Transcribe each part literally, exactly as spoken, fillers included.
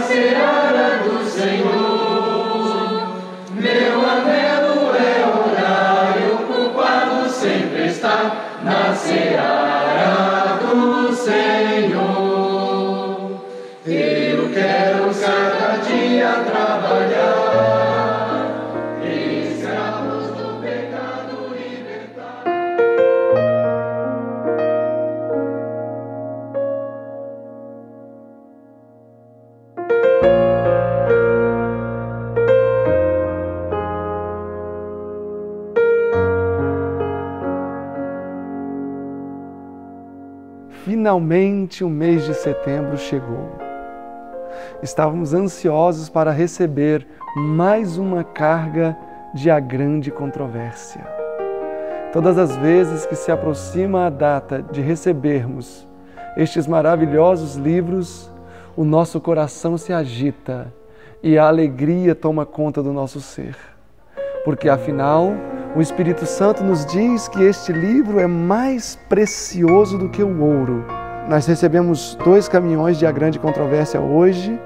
seara do Senhor. Meu anelo é orar e ocupado sempre estar na seara do Senhor. Eu quero cada dia trabalhar, escravos do pecado libertar. Finalmente o mês de setembro chegou. Estávamos ansiosos para receber mais uma carga de A Grande Controvérsia. Todas as vezes que se aproxima a data de recebermos estes maravilhosos livros, o nosso coração se agita e a alegria toma conta do nosso ser. Porque afinal, o Espírito Santo nos diz que este livro é mais precioso do que o ouro. Nós recebemos dois caminhões de A Grande Controvérsia hoje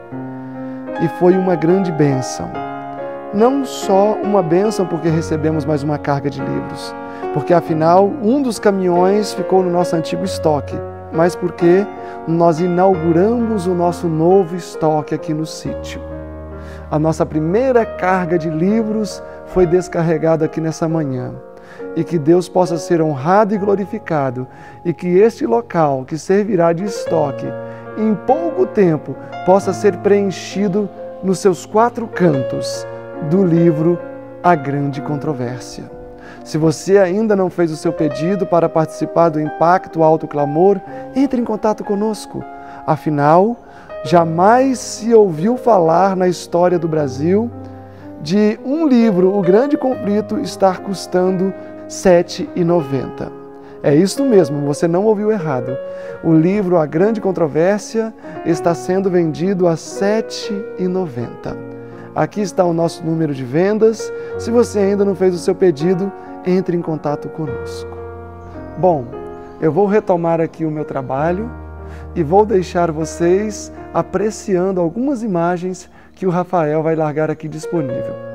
e foi uma grande bênção. Não só uma bênção porque recebemos mais uma carga de livros, porque afinal um dos caminhões ficou no nosso antigo estoque, mas porque nós inauguramos o nosso novo estoque aqui no sítio. A nossa primeira carga de livros foi descarregada aqui nessa manhã. E que Deus possa ser honrado e glorificado, e que este local que servirá de estoque, em pouco tempo, possa ser preenchido nos seus quatro cantos do livro A Grande Controvérsia. Se você ainda não fez o seu pedido para participar do Impacto Alto Clamor, entre em contato conosco. Afinal, jamais se ouviu falar na história do Brasil de um livro, O Grande Conflito, estar custando sete reais e noventa centavos. É isso mesmo, você não ouviu errado. O livro A Grande Controvérsia está sendo vendido a sete reais e noventa centavos. Aqui está o nosso número de vendas. Se você ainda não fez o seu pedido, entre em contato conosco. Bom, eu vou retomar aqui o meu trabalho e vou deixar vocês apreciando algumas imagens que o Rafael vai largar aqui disponível.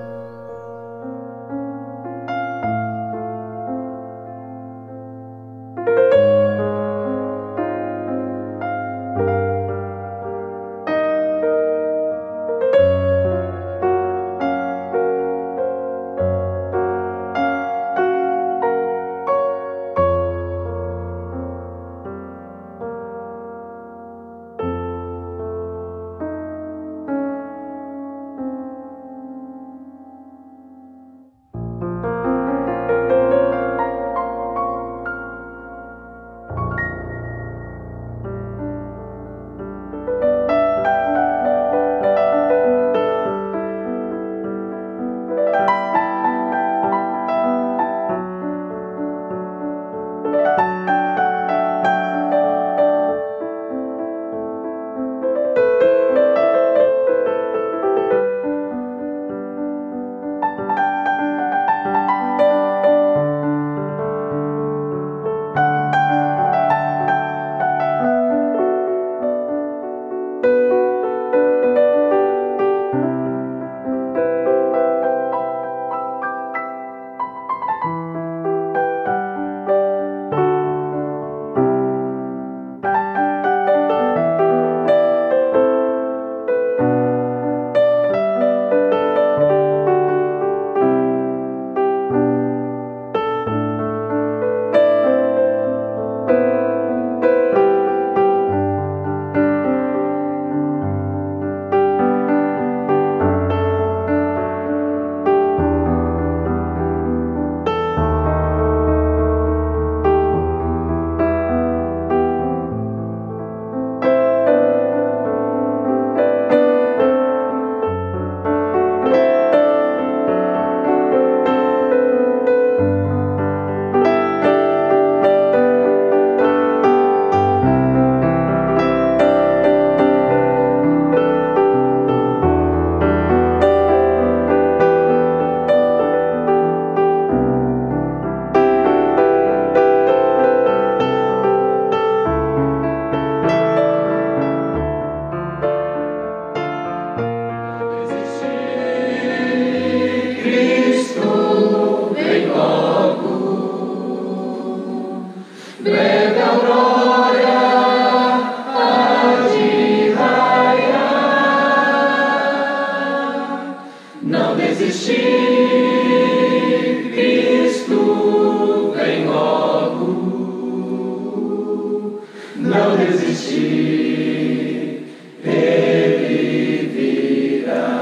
desistir, Ele virá.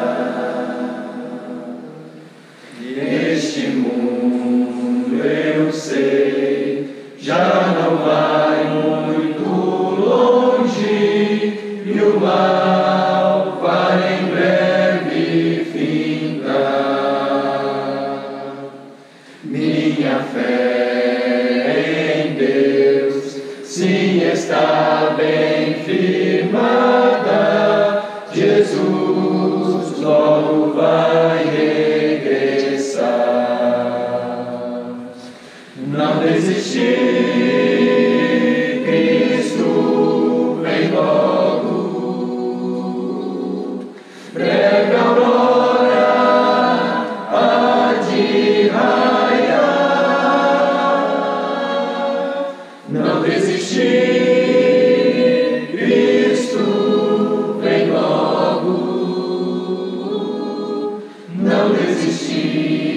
Este mundo, eu sei, já não vai muito longe, e o mal vai em breve findar. Minha fé em Deus, sim, está bem firmada. Jesus logo vai regressar. Não desistir, Cristo vem logo. Breve aurora há de raiar. Não desistir, Cristo vem logo. Não desistir.